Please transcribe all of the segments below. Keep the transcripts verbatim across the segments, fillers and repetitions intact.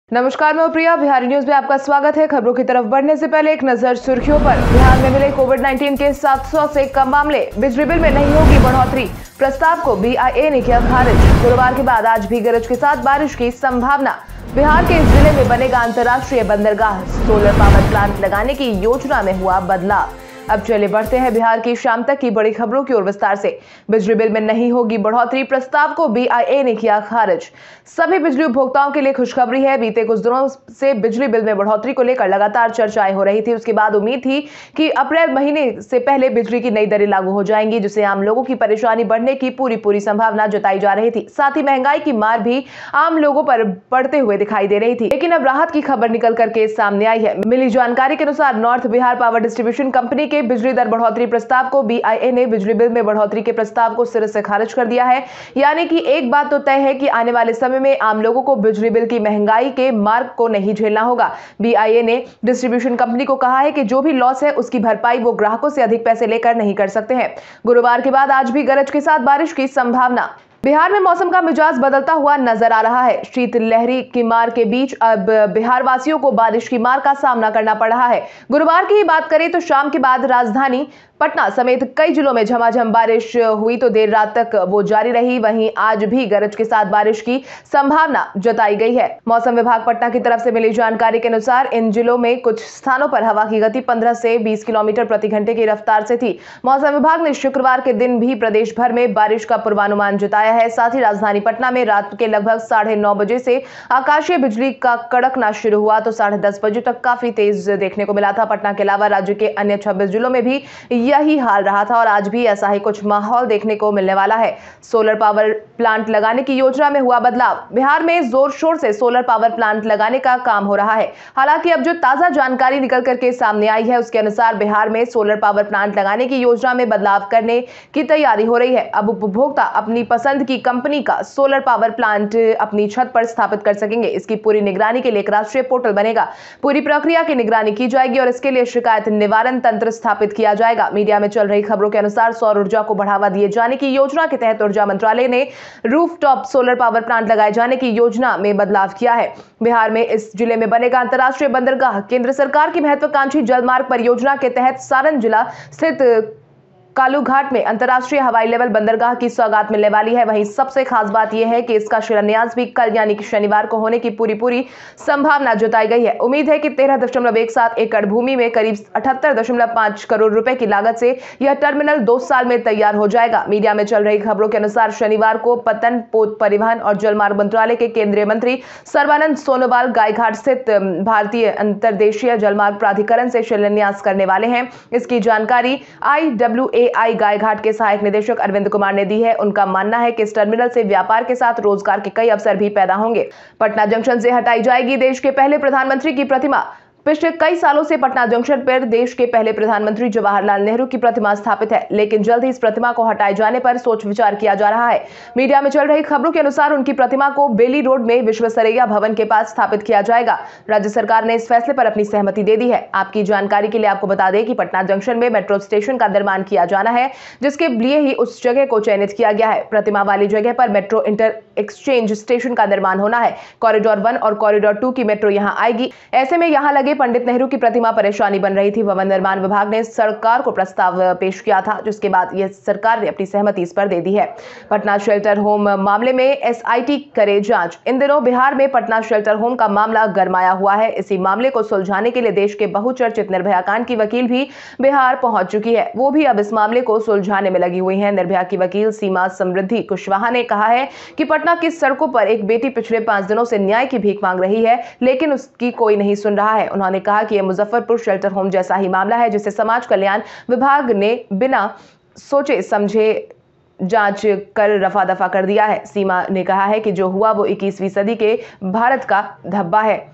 नमस्कार, मैं प्रिया। बिहारी न्यूज में आपका स्वागत है। खबरों की तरफ बढ़ने से पहले एक नजर सुर्खियों पर। बिहार में मिले कोविड उन्नीस के सात सौ से कम मामले। बिजली बिल में नहीं होगी बढ़ोतरी, प्रस्ताव को बी आई ए ने किया खारिज। गुरुवार के बाद आज भी गरज के साथ बारिश की संभावना। बिहार के इस जिले में बनेगा अंतर्राष्ट्रीय बंदरगाह। सोलर पावर प्लांट लगाने की योजना में हुआ बदलाव। अब चले बढ़ते हैं बिहार की शाम तक की बड़ी खबरों की ओर विस्तार से। बिजली बिल में नहीं होगी बढ़ोतरी, प्रस्ताव को बी आई ए ने किया खारिज। सभी बिजली उपभोक्ताओं के लिए खुशखबरी है। बीते कुछ दिनों से बिजली बिल में बढ़ोतरी को लेकर लगातार चर्चाएं हो रही थी। उसके बाद उम्मीद थी कि अप्रैल महीने से पहले बिजली की नई दरें लागू हो जाएंगी, जिससे आम लोगों की परेशानी बढ़ने की पूरी पूरी संभावना जताई जा रही थी। साथ ही महंगाई की मार भी आम लोगों पर पड़ते हुए दिखाई दे रही थी। लेकिन अब राहत की खबर निकल करके सामने आई है। मिली जानकारी के अनुसार north Bihar power distribution company के बिजली दर बढ़ोतरी प्रस्ताव को बी आई ए ने बिजली बिल में बढ़ोतरी के प्रस्ताव को सिरे से खारिज कर दिया है। यानी कि एक बात तो तय है कि आने वाले समय में आम लोगों को बिजली बिल की महंगाई के मार्ग को नहीं झेलना होगा। बी आई ए ने डिस्ट्रीब्यूशन कंपनी को कहा है कि जो भी लॉस है उसकी भरपाई वो ग्राहकों से अधिक पैसे लेकर नहीं कर सकते हैं। गुरुवार के बाद आज भी गरज के साथ बारिश की संभावना। बिहार में मौसम का मिजाज बदलता हुआ नजर आ रहा है। शीतलहरी की मार के बीच अब बिहार वासियों को बारिश की मार का सामना करना पड़ रहा है। गुरुवार की ही बात करें तो शाम के बाद राजधानी पटना समेत कई जिलों में झमाझम बारिश हुई तो देर रात तक वो जारी रही। वहीं आज भी गरज के साथ बारिश की संभावना जताई गई है। मौसम विभाग पटना की तरफ से मिली जानकारी के अनुसार इन जिलों में कुछ स्थानों पर हवा की गति पंद्रह से बीस किलोमीटर प्रति घंटे की रफ्तार से थी। मौसम विभाग ने शुक्रवार के दिन भी प्रदेश भर में बारिश का पूर्वानुमान जताया है। साथ ही राजधानी पटना में रात के लगभग साढ़े नौ बजे से आकाशीय बिजली का कड़कना शुरू हुआ तो साढ़े दस बजे तक काफी तेज देखने को मिला था। पटना के अलावा राज्य के अन्य छब्बीस जिलों में भी यही हाल रहा था और आज भी ऐसा ही कुछ माहौल देखने को मिलने वाला है। सोलर पावर प्लांट लगाने की योजना में हुआ बदलाव। बिहार में जोर शोर से सोलर पावर प्लांट लगाने का काम हो रहा है। हालांकि अब जो ताजा जानकारी निकल करके सामने आई है उसके अनुसार बिहार में सोलर पावर प्लांट लगाने की योजना में बदलाव करने की तैयारी हो रही है। अब उपभोक्ता अपनी पसंद की कंपनी का सोलर पावर प्लांट अपनी छत पर स्थापित कर सकेंगे। इसकी पूरी निगरानी के लिए एक राष्ट्रीय पोर्टल बनेगा। पूरी प्रक्रिया की निगरानी की जाएगी और इसके लिए शिकायत निवारण तंत्र स्थापित किया जाएगा। मीडिया में चल रही खबरों के अनुसार सौर ऊर्जा को बढ़ावा दिए जाने की योजना के तहत ऊर्जा मंत्रालय ने रूफटॉप सोलर पावर प्लांट लगाए जाने की योजना में बदलाव किया है। बिहार में इस जिले में बनेगा अंतर्राष्ट्रीय बंदरगाह। केंद्र सरकार की महत्वाकांक्षी जलमार्ग परियोजना के तहत सारण जिला स्थित कालूघाट में अंतर्राष्ट्रीय हवाई लेवल बंदरगाह की सौगात मिलने वाली है। वहीं सबसे खास बात यह है कि इसका शिलान्यास भी कल यानी कि शनिवार को होने की पूरी पूरी संभावना जताई गई है। उम्मीद है कि तेरह दशमलव एक सात एकड़ भूमि में करीब अठहत्तर दशमलव पांच करोड़ रुपए की लागत से यह टर्मिनल दो साल में तैयार हो जाएगा। मीडिया में चल रही खबरों के अनुसार शनिवार को पतन पोत परिवहन और जलमार्ग मंत्रालय के केंद्रीय मंत्री सर्बानंद सोनोवाल गायघाट स्थित भारतीय अंतरदेशीय जलमार्ग प्राधिकरण से शिलान्यास करने वाले हैं। इसकी जानकारी आई डब्ल्यू ए आई गायघाट के सहायक निदेशक अरविंद कुमार ने दी है। उनका मानना है कि इस टर्मिनल से व्यापार के साथ रोजगार के कई अवसर भी पैदा होंगे। पटना जंक्शन से हटाई जाएगी देश के पहले प्रधानमंत्री की प्रतिमा। पिछले कई सालों से पटना जंक्शन पर देश के पहले प्रधानमंत्री जवाहरलाल नेहरू की प्रतिमा स्थापित है, लेकिन जल्द ही इस प्रतिमा को हटाए जाने पर सोच विचार किया जा रहा है। मीडिया में चल रही खबरों के अनुसार उनकी प्रतिमा को बेली रोड में विश्वेश्वरैया भवन के पास स्थापित किया जाएगा। राज्य सरकार ने इस फैसले पर अपनी सहमति दे दी है। आपकी जानकारी के लिए आपको बता दें कि पटना जंक्शन में मेट्रो स्टेशन का निर्माण किया जाना है, जिसके लिए ही उस जगह को चयनित किया गया है। प्रतिमा वाली जगह पर मेट्रो इंटर एक्सचेंज स्टेशन का निर्माण होना है। कॉरिडोर वन और कॉरिडोर टू की मेट्रो यहां आएगी। ऐसे में यहां लगे पंडित नेहरू की प्रतिमा परेशानी बन रही थी। भवन निर्माण विभाग ने सरकार को प्रस्ताव पेश किया था, जिसके बाद यह सरकार ने अपनी सहमति इस पर दे दी है। पटना शेल्टर होम मामले में एस आई टी करे जांच। इन दिनों बिहार में पटना शेल्टर होम का मामला गरमाया हुआ है। इसी मामले को सुलझाने के लिए देश के बहुचर्चित निर्भया कांड की वकील भी बिहार पहुंच चुकी है। वो भी अब इस मामले को सुलझाने में लगी हुई है। निर्भया की वकील सीमा समृद्धि कुशवाहा ने कहा है कि पटना की सड़कों पर एक बेटी पिछले पांच दिनों से न्याय की भीख मांग रही है, लेकिन उसकी कोई नहीं सुन रहा है। उन्होंने कहा कि यह मुजफ्फरपुर शेल्टर होम जैसा ही मामला है, जिसे समाज कल्याण विभाग ने बिना सोचे समझे जांच कर रफा दफा कर दिया है। सीमा ने कहा है कि जो हुआ वो इक्कीसवीं सदी के भारत का धब्बा है।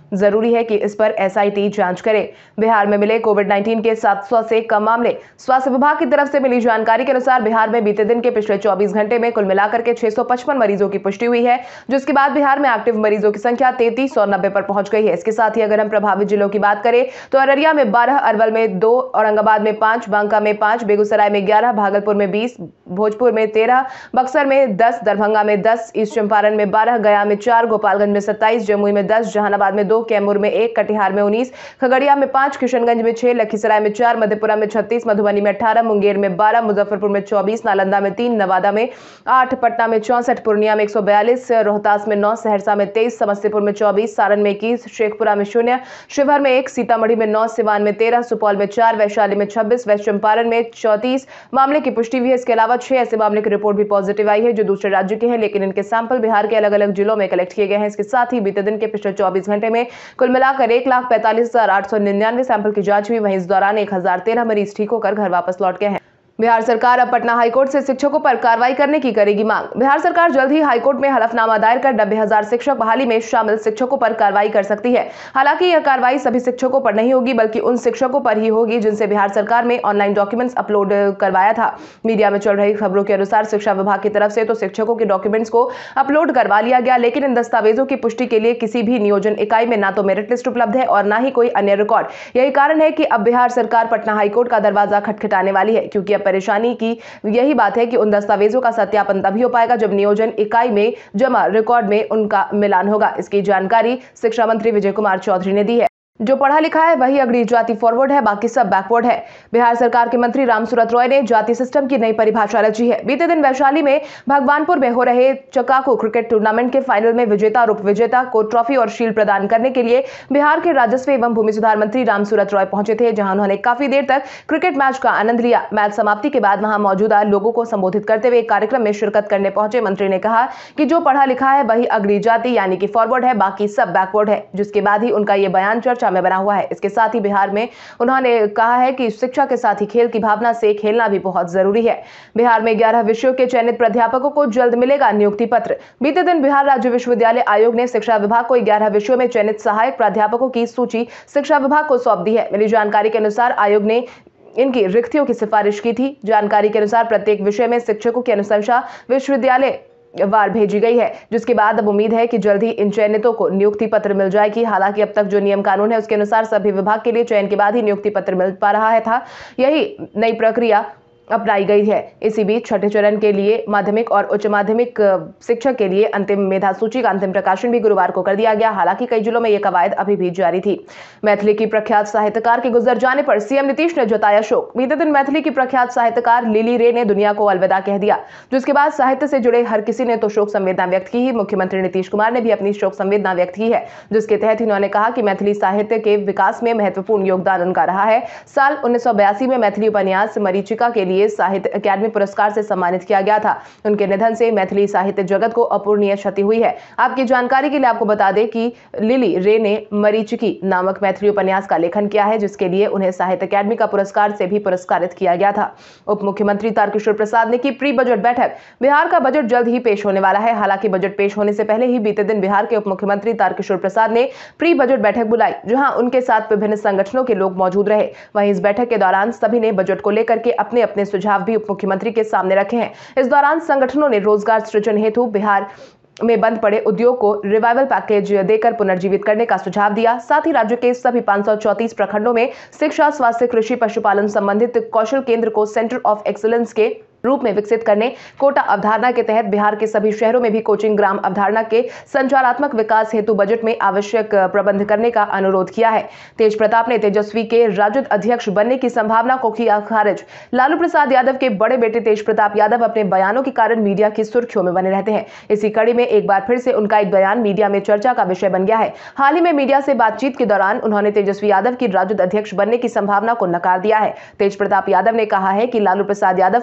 जरूरी है कि इस पर एस आई टी जांच करे। बिहार में मिले कोविड उन्नीस के सात सौ से कम मामले। स्वास्थ्य विभाग की तरफ से मिली जानकारी के अनुसार बिहार में बीते दिन के पिछले चौबीस घंटे में कुल मिलाकर के छह सौ पचपन मरीजों की पुष्टि हुई है, जिसके बाद बिहार में एक्टिव मरीजों की संख्या तैंतीस सौ नब्बे पर पहुंच गई है। इसके साथ ही अगर हम प्रभावित जिलों की बात करें तो अररिया में बारह, अरवल में दो, औरंगाबाद में पांच, बांका में पांच, बेगूसराय में ग्यारह, भागलपुर में बीस, भोजपुर में तेरह, बक्सर में दस, दरभंगा में दस, ईस्ट चंपारण में बारह, गया में चार, गोपालगंज में सत्ताईस, जमुई में दस, जहानाबाद में दो, कैमूर में एक, कटिहार में उन्नीस, खगड़िया में पांच, किशनगंज में छह, लखीसराय में चार, मधेपुरा में छत्तीस, मधुबनी में अठारह, मुंगेर में बारह, मुजफ्फरपुर में चौबीस, नालंदा में तीन, नवादा में आठ, पटना में चौसठ, पूर्णिया में एक सौ बयालीस, रोहतास में नौ, सहरसा में तेईस, समस्तीपुर में चौबीस, सारण में इक्कीस, शेखपुरा में शून्य, शिवहर में एक, सीतामढ़ी में नौ, सिवान में तेरह, सुपौल में चार, वैशाली में छब्बीस, वेस्ट चंपारण में चौंतीस मामले की पुष्टि हुई है। इसके अलावा छह ऐसे मामले की रिपोर्ट भी पॉजिटिव आई है जो दूसरे राज्य के हैं, लेकिन इनके सैंपल बिहार के अलग अलग जिलों में कलेक्ट किए गए हैं। इसके साथ ही बीते दिन के पिछले चौबीस घंटे में कुल मिलाकर एक लाख पैंतालीस हजार आठ सौ निन्यानवे सैंपल की जांच हुई। वहीं इस दौरान एक हजार तेरह मरीज ठीक होकर घर वापस लौट गए हैं। बिहार सरकार अब पटना हाईकोर्ट से शिक्षकों पर कार्रवाई करने की करेगी मांग। बिहार सरकार जल्द ही हाईकोर्ट में हलफनामा दायर कर नब्बे हजार शिक्षक बहाली में शामिल शिक्षकों पर कार्रवाई कर सकती है। हालांकि यह कार्रवाई सभी शिक्षकों पर नहीं होगी, बल्कि उन शिक्षकों पर ही होगी जिनसे बिहार सरकार में ऑनलाइन डॉक्यूमेंट्स अपलोड करवाया था। मीडिया में चल रही खबरों के अनुसार शिक्षा विभाग की तरफ से तो शिक्षकों के डॉक्यूमेंट्स को अपलोड करवा लिया गया, लेकिन इन दस्तावेजों की पुष्टि के लिए किसी भी नियोजन इकाई में ना तो मेरिट लिस्ट उपलब्ध है और ना ही कोई अन्य रिकॉर्ड। यही कारण है कि अब बिहार सरकार पटना हाईकोर्ट का दरवाजा खटखटाने वाली है, क्योंकि अब परेशानी की यही बात है कि उन दस्तावेजों का सत्यापन तभी हो पाएगा जब नियोजन इकाई में जमा रिकॉर्ड में उनका मिलान होगा। इसकी जानकारी शिक्षा मंत्री विजय कुमार चौधरी ने दी है। जो पढ़ा लिखा है वही अगली जाति फॉरवर्ड है, बाकी सब बैकवर्ड है। बिहार सरकार के मंत्री रामसूरत रॉय ने जाति सिस्टम की नई परिभाषा रची है। बीते दिन वैशाली में भगवानपुर में हो रहे चकाको क्रिकेट टूर्नामेंट के फाइनल में विजेता और उपविजेता को ट्रॉफी और शील्ड प्रदान करने के लिए बिहार के राजस्व एवं भूमि सुधार मंत्री रामसूरत रॉय पहुंचे थे, जहां उन्होंने काफी देर तक क्रिकेट मैच का आनंद लिया। मैच समाप्ति के बाद वहां मौजूदा लोगों को संबोधित करते हुए एक कार्यक्रम में शिरकत करने पहुंचे मंत्री ने कहा कि जो पढ़ा लिखा है वही अगली जाति यानी कि फॉरवर्ड है, बाकी सब बैकवर्ड है। जिसके बाद ही उनका यह बयान चर्चा में बना हुआ है। इसके साथ ही बिहार में उन्होंने कहा है कि शिक्षा के साथ ही खेल की भावना से खेलना भी बहुत जरूरी है। बिहार में ग्यारह विषयों के चयनित प्राध्यापकों को जल्द मिलेगा नियुक्ति पत्र। बीते दिन बिहार राज्य विश्वविद्यालय आयोग ने शिक्षा विभाग को ग्यारह विषयों में चयनित सहायक प्राध्यापकों की सूची शिक्षा विभाग को सौंप दी है। मिली जानकारी के अनुसार आयोग ने इनकी रिक्तियों की सिफारिश की थी। जानकारी के अनुसार प्रत्येक विषय में शिक्षकों की अनुशंसा विश्वविद्यालय वार भेजी गई है, जिसके बाद अब उम्मीद है कि जल्द ही इन चयनितों को नियुक्ति पत्र मिल जाएगी। हालांकि अब तक जो नियम कानून है उसके अनुसार सभी विभाग के लिए चयन के बाद ही नियुक्ति पत्र मिल पा रहा है था। यही नई प्रक्रिया अपनाई गई है। इसी बीच छठे चरण के लिए माध्यमिक और उच्च माध्यमिक शिक्षक के लिए अंतिम मेधा सूची का अंतिम प्रकाशन भी गुरुवार को कर दिया गया। हालांकि कई जिलों में यह कवायद अभी भी जारी थी। मैथिली की प्रख्यात साहित्यकार के गुजर जाने पर सीएम नीतीश ने जताया शोक। बीते दिन मैथिली की प्रख्यात साहित्यकार लिली रे ने दुनिया को अलविदा कह दिया, जिसके बाद साहित्य से जुड़े हर किसी ने तो शोक संवेदना व्यक्त की ही। मुख्यमंत्री नीतीश कुमार ने भी अपनी शोक संवेदना व्यक्त की है, जिसके तहत उन्होंने कहा कि मैथिली साहित्य के विकास में महत्वपूर्ण योगदान उनका रहा है। साल उन्नीस सौ बयासी में मैथिली उपन्यास मरीचिका के लिए साहित्य अकादमी पुरस्कार से सम्मानित किया गया था। उनके निधन से मैथिली साहित्य जगत को अपूरणीय क्षति हुई है। आपकी जानकारी के लिए आपको बता दें कि लिली रे ने मरीचिकी नामक मैथिली उपन्यास का लेखन किया है, जिसके लिए उन्हें साहित्य अकादमी का पुरस्कार से भी पुरस्कारित किया गया था। उप मुख्यमंत्री तारकिशोर प्रसाद ने की प्री बजट बैठक। बिहार का बजट जल्द ही पेश होने वाला है। हालांकि बजट पेश होने से पहले ही बीते दिन बिहार के उप मुख्यमंत्री तारकिशोर प्रसाद ने प्री बजट बैठक बुलाई, जहां उनके साथ विभिन्न संगठनों के लोग मौजूद रहे। वहीं इस बैठक के दौरान सभी ने बजट को लेकर के अपने अपने सुझाव भी मुख्यमंत्री के सामने रखे हैं। इस दौरान संगठनों ने रोजगार सृजन हेतु बिहार में बंद पड़े उद्योग को रिवाइवल पैकेज देकर पुनर्जीवित करने का सुझाव दिया। साथ ही राज्य के सभी पांच सौ चौंतीस प्रखंडों में शिक्षा, स्वास्थ्य, कृषि, पशुपालन संबंधित कौशल केंद्र को सेंटर ऑफ एक्सीलेंस के रूप में विकसित करने, कोटा अवधारणा के तहत बिहार के सभी शहरों में भी कोचिंग ग्राम अवधारणा के संचारात्मक विकास हेतु बजट में आवश्यक प्रबंध करने का अनुरोध किया है। तेज प्रताप ने तेजस्वी के राजद अध्यक्ष बनने की संभावना को किया खारिज। लालू प्रसाद यादव के बड़े बेटे तेज प्रताप यादव अपने बयानों के कारण मीडिया की सुर्खियों में बने रहते हैं। इसी कड़ी में एक बार फिर से उनका एक बयान मीडिया में चर्चा का विषय बन गया है। हाल ही में मीडिया से बातचीत के दौरान उन्होंने तेजस्वी यादव की राजद अध्यक्ष बनने की संभावना को नकार दिया है। तेज प्रताप यादव ने कहा है कि लालू प्रसाद यादव पार्टी के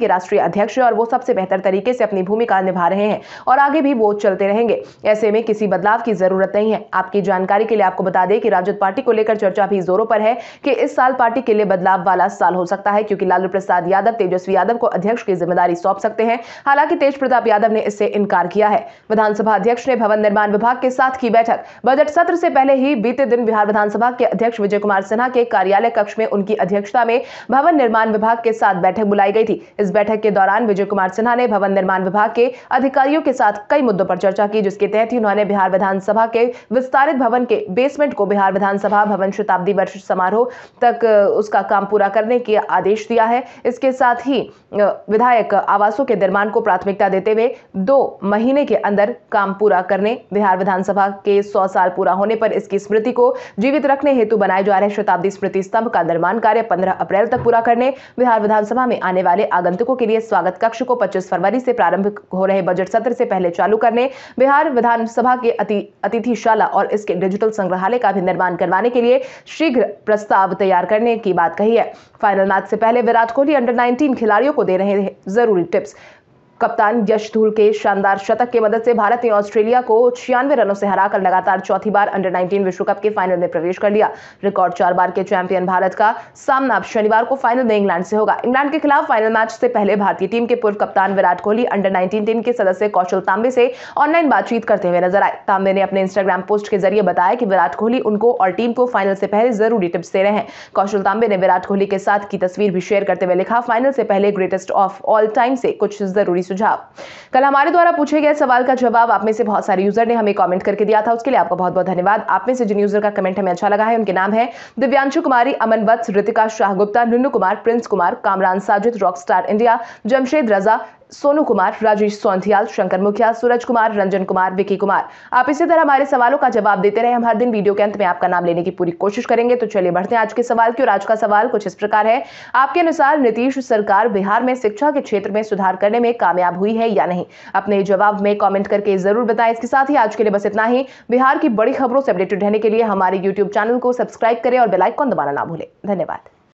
के राष्ट्रीय अध्यक्ष हैं और वो सबसे बेहतर तरीके से अपनी भूमिका निभा रहे हैं और आगे भी वो चलते रहेंगे। ऐसे में किसी बदलाव की जरूरत नहीं है। आपकी जानकारी के लिए आपको बता दें कि राजद पार्टी को लेकर चर्चा भी जोरों पर है कि इस साल पार्टी के लिए बदलाव वाला साल हो सकता है, क्योंकि लालू प्रसाद यादव तेजस्वी यादव को अध्यक्ष की जिम्मेदारी सौंप सकते हैं। हालांकि तेज प्रताप यादव ने इससे इनकार किया है। विधानसभा अध्यक्ष ने भवन निर्माण विभाग के साथ की बैठक। बजट सत्र से पहले ही बीते दिन बिहार विधानसभा के अध्यक्ष विजय कुमार सिन्हा के कार्यालय कक्ष में उनकी अध्यक्षता में भवन निर्माण विभाग के साथ बैठक बुलाई गई थी। इस बैठक के दौरान विजय कुमार सिन्हा ने भवन निर्माण विभाग के अधिकारियों के साथ कई मुद्दों पर चर्चा की, जिसके तहत ही उन्होंने बिहार विधानसभा के विस्तारित भवन के बेसमेंट को बिहार विधानसभा भवन शताब्दी वर्ष समारोह तक उसका काम पूरा करने के आदेश दिया है। इसके साथ ही विधायक आवासों के निर्माण को प्राथमिकता देते हुए दो महीने के अंदर काम पूरा करने, बिहार विधानसभा के सौ साल पूरा होने पर इसकी स्मृति को जीवित रखने हेतु बनाए जा रहे शताब्दी स्मृति स्तंभ का निर्माण कार्य पंद्रह अप्रैल तक पूरा करने, बिहार विधानसभा में आने वाले आगंतुकों के लिए स्वागत कक्ष को पच्चीस फरवरी से प्रारंभ हो रहे बजट सत्र से पहले चालू करने, बिहार विधानसभा के अतिथिशाला और इसके डिजिटल संग्रहालय का भी निर्माण करवाने के लिए शीघ्र प्रस्ताव तैयार करने की बात कही है। फाइनल मैच से पहले विराट कोहली अंडर नाइनटीन खिलाड़ियों को दे रहे हैं जरूरी टिप्स। कप्तान यश धूल के शानदार शतक की मदद से भारत ने ऑस्ट्रेलिया को छियानवे रनों से हराकर लगातार चौथी बार अंडर नाइनटीन विश्व कप के फाइनल में प्रवेश कर लिया। रिकॉर्ड चार बार के चैंपियन भारत का सामना अब शनिवार को फाइनल में इंग्लैंड से होगा। इंग्लैंड के खिलाफ फाइनल मैच से पहले भारतीय टीम के पूर्व कप्तान Virat Kohli under nineteen team के सदस्य कौशल तांबे से ऑनलाइन बातचीत करते हुए नजर आए। तांबे ने अपने इंस्टाग्राम पोस्ट के जरिए बताया कि विराट कोहली उनको और टीम को फाइनल से पहले जरूरी टिप्स दे रहे हैं। कौशल तांबे ने विराट कोहली के साथ की तस्वीर भी शेयर करते हुए लिखा, फाइनल से पहले ग्रेटेस्ट ऑफ ऑल टाइम से कुछ जरूरी सुझाव। कल हमारे द्वारा पूछे गए सवाल का जवाब आप में से बहुत सारे यूजर ने हमें कमेंट करके दिया था, उसके लिए आपका बहुत बहुत धन्यवाद। आप में से जिन यूजर का कमेंट हमें अच्छा लगा है उनके नाम है Divyanshu Kumari, Aman Vats, Ritika Shah Gupta, Nunnu Kumar, Prince Kumar, Kamran Sajid, rockstar India, Jamshed Raza, Sonu Kumar, Rajesh Sonthiyal, Shankar Mukhiya, Suraj Kumar, Ranjan Kumar, Vicky Kumar. आप इसी तरह हमारे सवालों का जवाब देते रहे। हम हर दिन वीडियो के अंत में आपका नाम लेने की पूरी कोशिश करेंगे। तो चलिए बढ़ते हैं आज के सवाल की। और आज का सवाल कुछ इस प्रकार है, आपके अनुसार नीतीश सरकार बिहार में शिक्षा के क्षेत्र में सुधार करने में कामयाब हुई है या नहीं? अपने जवाब में कॉमेंट करके जरूर बताएं। इसके साथ ही आज के लिए बस इतना ही। बिहार की बड़ी खबरों से अपडेटेड रहने के लिए हमारे यूट्यूब चैनल को सब्सक्राइब करें और बेल आइकन दबाना ना भूलें। धन्यवाद।